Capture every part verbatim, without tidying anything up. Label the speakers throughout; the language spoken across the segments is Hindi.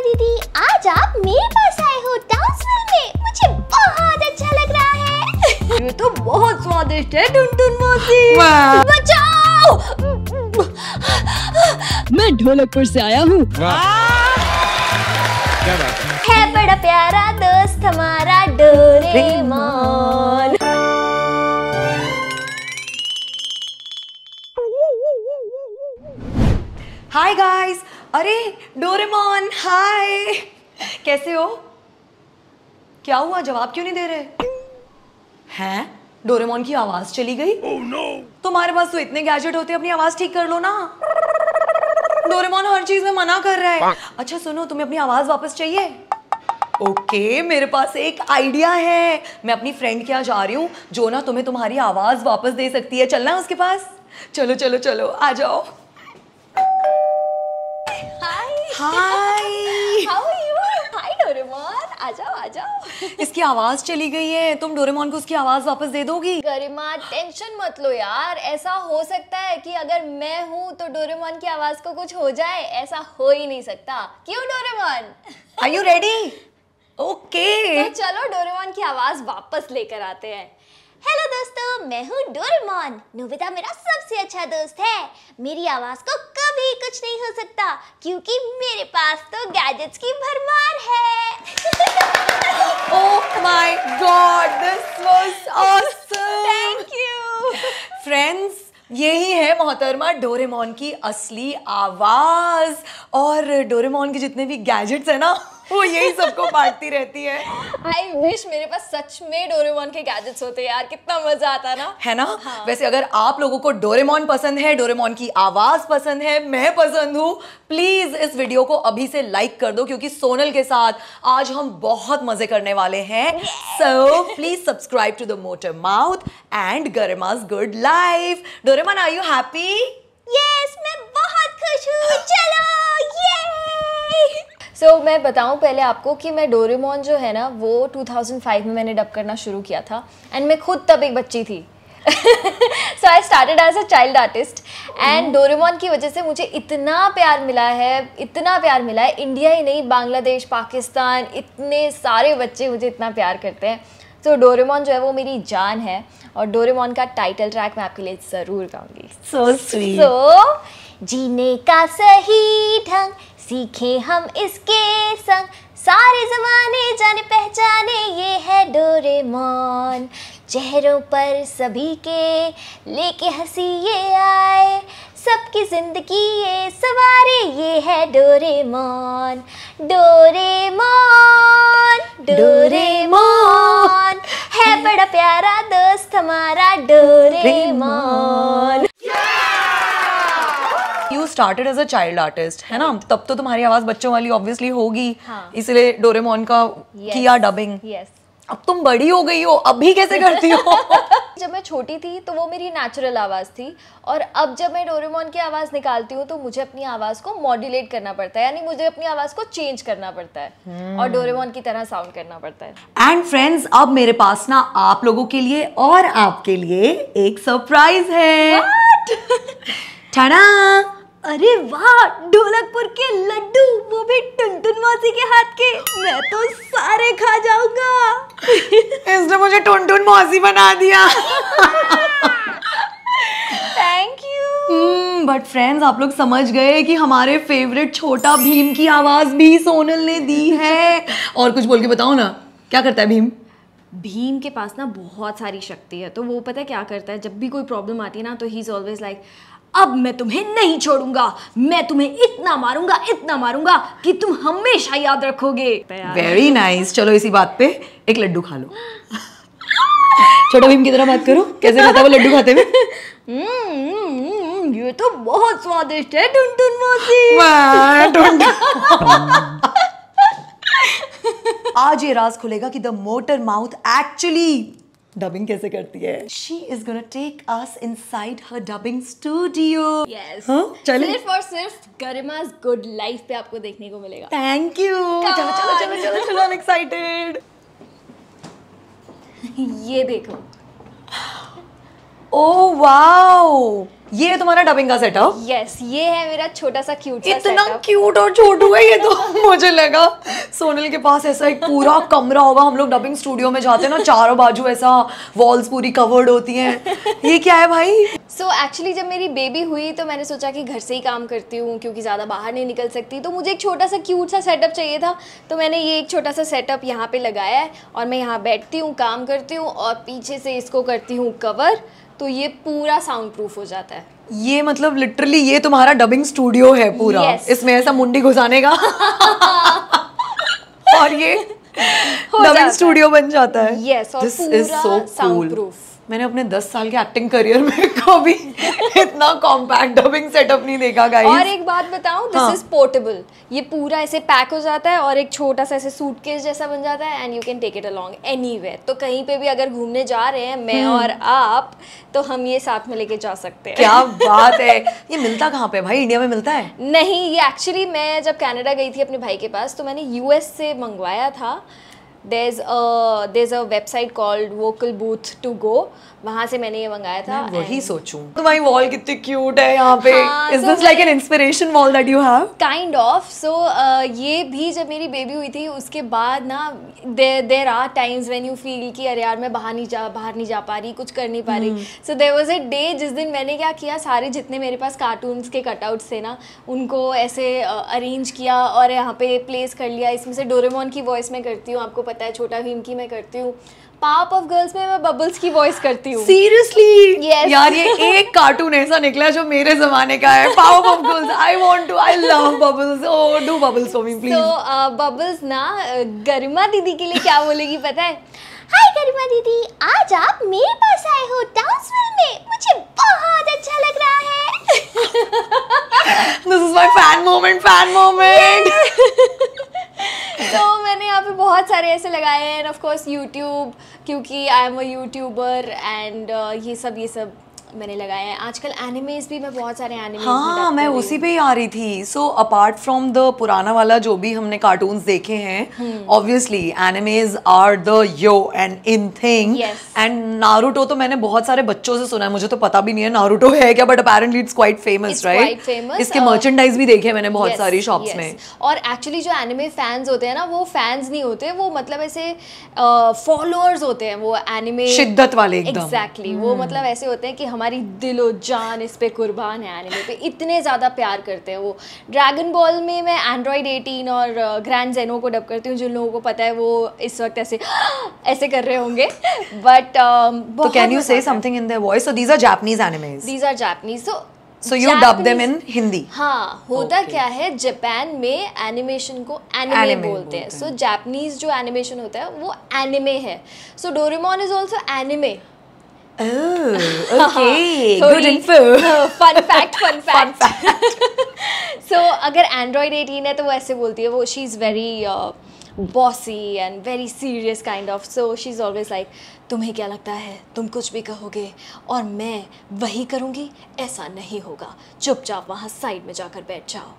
Speaker 1: दीदी, आज आप मेरे पास आए हो डांसविल में, मुझे बहुत अच्छा लग रहा है।
Speaker 2: ये तो बहुत स्वादिष्ट है टुनटुन मौसी।
Speaker 1: बचाओ!
Speaker 2: मैं ढोलकपुर से आया हूँ।
Speaker 3: क्या बात है?
Speaker 1: है बड़ा प्यारा दोस्त हमारा डोरेमोन।
Speaker 2: हाय गाइस, अरे डोरेमोन हाय, कैसे हो? क्या हुआ, जवाब क्यों नहीं दे रहे हैं? डोरेमोन की आवाज चली गई। oh, no. तुम्हारे पास तो इतने गैजेट होते हैं, अपनी आवाज ठीक कर लो ना। डोरेमोन हर चीज में मना कर रहा है। अच्छा सुनो, तुम्हें अपनी आवाज वापस चाहिए? ओके okay, मेरे पास एक आइडिया है। मैं अपनी फ्रेंड के यहाँ जा रही हूँ जो ना तुम्हें तुम्हारी आवाज वापस दे सकती है। चलना है उसके पास? चलो चलो चलो, आ जाओ। Hi,
Speaker 1: how are you? Hi Doraemon, आ जाओ आ जाओ।
Speaker 2: इसकी आवाज चली गई है, तुम डोरेमोन को उसकी आवाज वापस दे दोगी?
Speaker 1: गरिमा टेंशन मत लो यार, ऐसा हो सकता है कि अगर मैं हूँ तो डोरेमोन की आवाज को कुछ हो जाए, ऐसा हो ही नहीं सकता। क्यों Doraemon?
Speaker 2: Are you ready? Okay,
Speaker 1: तो चलो डोरेमोन की आवाज वापस लेकर आते हैं। हेलो दोस्तों, मैं हूँ डोरेमोन। नोबिता मेरा सबसे अच्छा दोस्त है। मेरी आवाज को कभी कुछ नहीं हो सकता क्योंकि मेरे पास तो गैजेट्स की भरमार है।
Speaker 2: Oh my god, this was awesome.
Speaker 1: Thank you
Speaker 2: friends, यही है मोहतरमा डोरेमोन की असली आवाज। और डोरेमोन के जितने भी गैजेट्स है ना, वो यही सबको बांटती रहती है।
Speaker 1: आई विश मेरे पास सच में डोरेमोन के गैजेट्स होते यार, कितना मजा आता ना,
Speaker 2: है ना?
Speaker 1: हाँ।
Speaker 2: वैसे अगर आप लोगों को डोरेमोन पसंद है, डोरेमोन की आवाज पसंद है, मैं पसंद हूँ, प्लीज इस वीडियो को अभी से लाइक कर दो क्योंकि सोनल के साथ आज हम बहुत मजे करने वाले हैं। So please subscribe to the motor mouth and गरिमा's good life. Doraemon, are you happy?
Speaker 1: Yes, मैं बहुत खुश हूँ। चलो ये। सो so, मैं बताऊं पहले आपको कि मैं डोरेमोन जो है ना वो टू थाउज़ेंड फाइव में मैंने डब करना शुरू किया था एंड मैं खुद तब एक बच्ची थी। So I started as a child artist and Doraemon की वजह से मुझे इतना प्यार मिला है, इतना प्यार मिला है। इंडिया ही नहीं, बांग्लादेश, पाकिस्तान, इतने सारे बच्चे मुझे इतना प्यार करते हैं। तो so, डोरेमोन जो है वो मेरी जान है और डोरेमोन का टाइटल ट्रैक मैं आपके लिए ज़रूर गाऊंगी।
Speaker 2: So sweet.
Speaker 1: सो जीने का सही ढंग सीखे हम इसके संग, सारे जमाने जाने पहचाने, ये है डोरेमोन। चेहरों पर सभी के लेके हंसी ये आए, सबकी जिंदगी ये सवारे, ये है डोरेमोन। डोरेमोन डोरेमोन है बड़ा प्यारा दोस्त हमारा Doraemon.
Speaker 2: You started as a child artist, है ना? तब तो तुम्हारी आवाज बच्चों वाली ऑब्वियसली होगी,
Speaker 1: हाँ।
Speaker 2: इसलिए डोरेमोन का
Speaker 1: yes.
Speaker 2: किया डबिंग।
Speaker 1: yes.
Speaker 2: अब तुम बड़ी हो गई हो, अभी कैसे करती हो?
Speaker 1: जब मैं छोटी थी तो वो मेरी नेचुरल आवाज़ थी और अब जब मैं डोरेमोन की आवाज़ निकालती हूँ तो मुझे अपनी आवाज़ को मॉड्यूलेट करना पड़ता है, यानी मुझे अपनी आवाज़ को चेंज करना पड़ता है hmm. और डोरेमोन की तरह साउंड करना पड़ता है।
Speaker 2: एंड फ्रेंड्स, अब मेरे पास ना आप लोगों के लिए और आपके लिए एक सरप्राइज है। टाडा!
Speaker 1: अरे वाह, ढोलकपुर के लड्डू, वो भी टुनटुन मौसी के हाथ के। मैं तो सारे खा जाऊंगा।
Speaker 2: इसने मुझे टुनटुन मौसी बना दिया।
Speaker 1: Thank you.
Speaker 2: बट फ्रेंड्स, आप लोग समझ गए कि हमारे फेवरेट छोटा भीम की आवाज भी सोनल ने दी है। और कुछ बोल के बताओ ना, क्या करता है भीम?
Speaker 4: भीम के पास ना बहुत सारी शक्ति है, तो वो पता है क्या करता है, जब भी कोई प्रॉब्लम आती है ना तो ही इज ऑलवेज लाइक, अब मैं तुम्हें नहीं छोड़ूंगा, मैं तुम्हें इतना मारूंगा इतना मारूंगा कि तुम हमेशा याद रखोगे।
Speaker 2: Very nice. चलो इसी बात पे एक लड्डू खा लो। छोटा भीम की तरह बात करो, कैसे खाता है वो लड्डू खाते हुए?
Speaker 4: हम्म, ये तो बहुत स्वादिष्ट है टुनटुन मौसी।
Speaker 2: आज ये राज खुलेगा कि the motor mouth actually dubbing कैसे करती है। She is gonna take us inside her dubbing studio.
Speaker 1: Yes.
Speaker 2: हाँ? चले?
Speaker 1: सिर्फ और सिर्फ गरिमा's गुड लाइफ पे आपको देखने को मिलेगा।
Speaker 2: Thank you. चलो चलो चलो चलो चलो, I'm excited.
Speaker 1: ये देखो।
Speaker 2: Oh wow. ये है तुम्हारा डबिंग का सेटअप?
Speaker 1: यस, ये है मेरा छोटा सा क्यूट सा
Speaker 2: इतना
Speaker 1: setup।
Speaker 2: क्यूट और छोटू है ये तो। मुझे लगा सोनल के पास ऐसा एक पूरा कमरा होगा, हम लोग डबिंग स्टूडियो में जाते हैं ना, चारों बाजू ऐसा वॉल्स पूरी कवर्ड होती हैं। ये क्या है भाई?
Speaker 1: सो so, एक्चुअली जब मेरी बेबी हुई तो मैंने सोचा कि घर से ही काम करती हूँ क्योंकि ज़्यादा बाहर नहीं निकल सकती, तो मुझे एक छोटा सा क्यूट सा सेटअप चाहिए था। तो मैंने ये एक छोटा सा सेटअप यहाँ पे लगाया है और मैं यहाँ बैठती हूँ, काम करती हूँ और पीछे से इसको करती हूँ कवर, तो ये पूरा साउंड प्रूफ हो जाता है।
Speaker 2: ये मतलब लिटरली ये तुम्हारा डबिंग स्टूडियो है पूरा।
Speaker 1: Yes.
Speaker 2: इसमें ऐसा मुंडी घुसाने का और ये डबिंग स्टूडियो बन जाता है।
Speaker 1: यस, और
Speaker 2: This is
Speaker 1: पूरा
Speaker 2: so
Speaker 1: साउंड
Speaker 2: cool.
Speaker 1: प्रूफ।
Speaker 2: मैंने अपने दस साल के एक्टिंग करियर में कभी इतना कॉम्पैक्ट डबिंग सेटअप नहीं देखा गाइस।
Speaker 1: और एक बात बताऊं, दिस इज पोर्टेबल। ये पूरा ऐसे पैक हो जाता है और एक छोटा सा ऐसे सूटकेस जैसा बन जाता है and you can take it along anywhere. तो कहीं पे भी अगर घूमने जा रहे हैं मैं और आप, तो हम ये साथ में लेके जा सकते हैं।
Speaker 2: क्या बात है। ये मिलता कहाँ पे भाई? इंडिया में मिलता है?
Speaker 1: नहीं, ये एक्चुअली मैं जब कनाडा गई थी अपने भाई के पास तो मैंने यूएस से मंगवाया था। there's a there's a website called vocal booth to go, वहाँ से मैंने ये मंगाया था।
Speaker 2: मैं वही सोचूं तुम्हारी वॉल कितनी क्यूट है यहाँ पे।
Speaker 1: हाँ,
Speaker 2: is
Speaker 1: so
Speaker 2: this like an inspiration wall that you have?
Speaker 1: Kind of. So ये भी जब मेरी बेबी हुई थी उसके बाद ना there there are times when you feel कि अरे यार मैं बाहर नहीं जा बाहर नहीं जा पा रही, कुछ कर नहीं पा रही। So there was a day जिस दिन मैंने क्या किया, सारे जितने मेरे पास कार्टून्स के कटआउट्स थे ना उनको ऐसे अरेंज uh, किया और यहाँ पे प्लेस कर लिया। इसमें से डोरेमोन की वॉइस मैं करती हूँ, आपको पता है, छोटा भीम की मैं करती हूँ, पाप ऑफ गर्ल्स में मैं बबल्स की वॉइस करती हूँ।
Speaker 2: सीरियसली?
Speaker 1: Yes.
Speaker 2: यार ये एक कार्टून ऐसा निकला जो मेरे जमाने का है, power of girls. I want to, I love bubbles. Oh do bubbles for me please.
Speaker 1: तो बबल्स ना uh, गरिमा दीदी के लिए क्या बोलेगी पता है? हाय गरिमा दीदी, आज आप मेरे पास आए हो टाउन्सविल में, मुझे बहुत अच्छा लग रहा है।
Speaker 2: This is my fan moment, fan moment.
Speaker 1: तो मैंने यहाँ पे बहुत सारे ऐसे लगाए हैं, ऑफ कोर्स यूट्यूब, क्योंकि I am a YouTuber and ये सब ये सब मैंने लगाए हैं। आजकल एनिमेज भी मैं बहुत सारे एनिमेज
Speaker 2: हाँ, मैं उसी पे ही आ रही थी। सो अपार्ट फ्रॉम द पुराना वाला जो भी हमने कार्टून्स देखे हैं, obviously animes are the yo and in thing. And Naruto तो मैंने बहुत सारे बच्चों से सुना है, मुझे तो पता भी नहीं है नारुतो है क्या, but apparently it's quite famous, right? इसके मर्चेंडाइज भी देखे मैंने बहुत सारी शॉप्स में।
Speaker 1: और एक्चुअली जो एनिमे फैंस होते हैं ना, वो फैंस नहीं होते, वो मतलब ऐसे फॉलोअर्स होते हैं, वो एनिमे
Speaker 2: शिद्दत वाले एकदम।
Speaker 1: एग्जैक्टली, वो मतलब ऐसे होते हैं कि हमारी दिलो जान इस पे कुर्बान है, एनिमे पे इतने ज़्यादा प्यार करते हैं वो। ड्रैगन बॉल में मैं एंड्रॉइड एटीन और ग्रैंड जेनो को डब करती हूँ। जिन लोगों को पता है वो इस वक्त ऐसे ऐसे कर रहे होंगे, बट
Speaker 2: तो can you say something in their voice? So these are Japanese animes?
Speaker 1: These are Japanese. So
Speaker 2: So you dub them in Hindi?
Speaker 1: हाँ, होता okay. क्या है, जापान में एनिमेशन को एनिमे बोलते हैं। सो जापानीज जो एनिमेशन होता है वो एनिमे है। So Doraemon is also anime.
Speaker 2: Oh, okay. Good info.
Speaker 1: Fun fact, fun fact. So अगर एंड्रॉइड एटीन है तो वो ऐसे बोलती है, वो she is very bossy and very serious kind of. So she is always like, तुम्हें क्या लगता है, तुम कुछ भी कहोगे और मैं वही करूँगी? ऐसा नहीं होगा, चुपचाप वहाँ साइड में जाकर बैठ जाओ।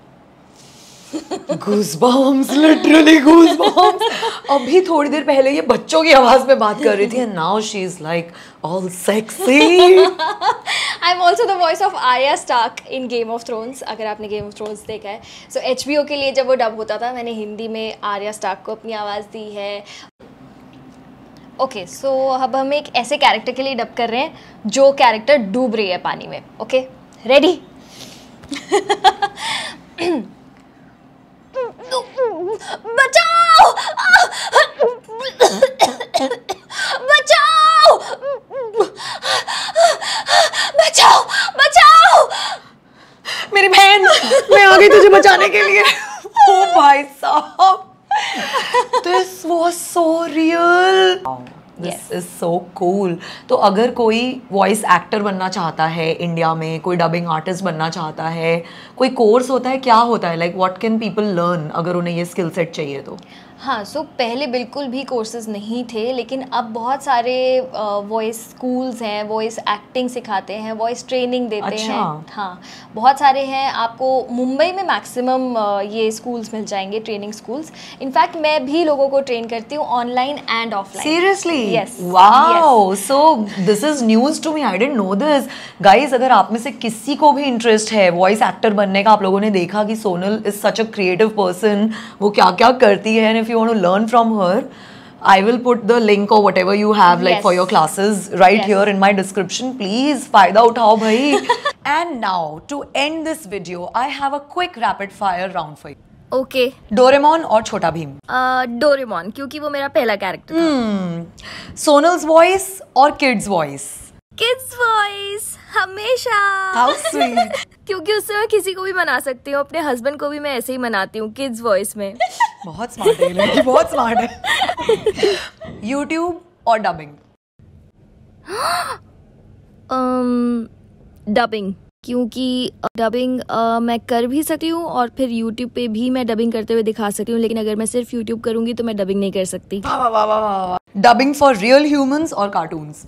Speaker 2: Goosebumps, literally goosebumps. अभी थोड़ी देर पहले ये बच्चों की आवाज में बात कर रही थी and now she is like all sexy.
Speaker 1: I'm also the voice of Arya Stark in Game of Thrones. अगर आपने Game of Thrones देखा है, so H B O के लिए जब वो डब होता था, मैंने हिंदी में आर्या स्टार्क को अपनी आवाज़ दी है। ओके, सो अब हम एक ऐसे कैरेक्टर के लिए डब कर रहे हैं जो कैरेक्टर डूब रही है पानी में। Okay, ready? बचाओ! बचाओ! बचाओ! बचाओ!
Speaker 2: मेरी बहन, मैं आ गई तुझे बचाने के लिए। ओ भाई साहब, this was so real. This is so cool. तो अगर कोई वॉइस एक्टर बनना चाहता है इंडिया में, कोई डबिंग आर्टिस्ट बनना चाहता है, कोई कोर्स होता है, क्या होता है, like what can people learn अगर उन्हें ये स्किल सेट चाहिए तो?
Speaker 1: हाँ, सो so, पहले बिल्कुल भी कोर्सेज नहीं थे, लेकिन अब बहुत सारे वॉइस स्कूल्स हैं, वॉइस एक्टिंग सिखाते हैं, वॉइस ट्रेनिंग देते
Speaker 2: अच्छा।
Speaker 1: हैं। हाँ, बहुत सारे हैं। आपको मुंबई में मैक्सिमम ये स्कूल्स मिल जाएंगे, ट्रेनिंग स्कूल्स। इनफैक्ट मैं भी लोगों को ट्रेन करती हूँ online and offline.
Speaker 2: Seriously?
Speaker 1: Yes.
Speaker 2: Wow, so this is news to me, I didn't know this. Guys, अगर आप में से किसी को भी इंटरेस्ट है वॉइस एक्टर बनने का, आप लोगों ने देखा कि Sonal is such a creative person, वो क्या क्या करती है, and if you want to learn from her, I will put the link or whatever you have like
Speaker 1: yes.
Speaker 2: for your classes right
Speaker 1: yes.
Speaker 2: here in my description. Please फायदा उठाओ भाई. And now to end this video, I have a quick rapid fire round for you.
Speaker 1: Okay.
Speaker 2: Doraemon और छोटा भीम?
Speaker 1: डोरेमोन, क्योंकि वो मेरा पहला कैरेक्टर था।
Speaker 2: hmm. सोनल्स वॉइस और किड्स वॉइस?
Speaker 1: किड्स वॉइस हमेशा।
Speaker 2: How sweet.
Speaker 1: क्योंकि उससे मैं किसी को भी मना सकती हूँ, अपने हस्बैंड को भी मैं ऐसे ही मनाती हूँ किड्स वॉइस में।
Speaker 2: बहुत स्मार्ट है लड़की, बहुत स्मार्ट है। यूट्यूब और डबिंग?
Speaker 1: डबिंग, क्योंकि डबिंग मैं कर भी सकती हूँ और फिर यूट्यूब पे भी मैं डबिंग करते हुए दिखा सकती हूँ, लेकिन अगर मैं सिर्फ यूट्यूब करूँगी तो मैं डबिंग नहीं कर सकती।
Speaker 2: वाह वाह वाह वाह। डबिंग फॉर रियल ह्यूमंस और cartoons?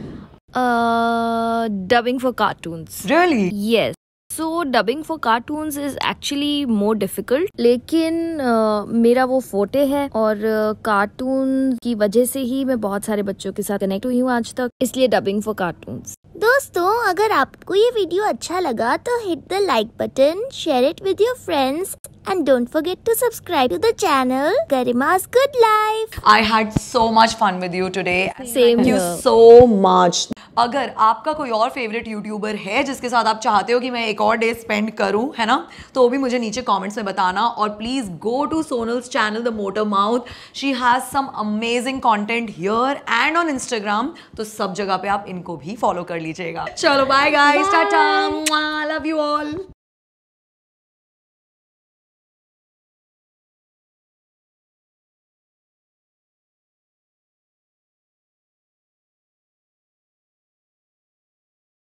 Speaker 1: Dubbing for cartoons.
Speaker 2: Really?
Speaker 1: Yes. So dubbing for cartoons is actually more difficult, लेकिन uh, मेरा वो फोटे है और कार्टून uh, की वजह से ही मैं बहुत सारे बच्चों के साथ कनेक्ट हुई हूँ आज तक, इसलिए डबिंग फॉर कार्टून्स।
Speaker 3: दोस्तों, अगर आपको ये वीडियो अच्छा लगा तो hit the like button, share it with your friends and don't forget to subscribe to the channel Garima's Good Life.
Speaker 2: I had so much fun with you today.
Speaker 1: Same
Speaker 2: Thank you
Speaker 1: here.
Speaker 2: so much. अगर आपका कोई और फेवरेट यूट्यूबर है जिसके साथ आप चाहते हो कि मैं एक और डे स्पेंड करूं, है ना, तो वो भी मुझे नीचे कमेंट्स में बताना। और please go to Sonal's channel the motor mouth, she has some amazing content here and on Instagram, तो सब जगह पे आप इनको भी फॉलो कर लीजिएगा। चलो bye guys, tata, love you all.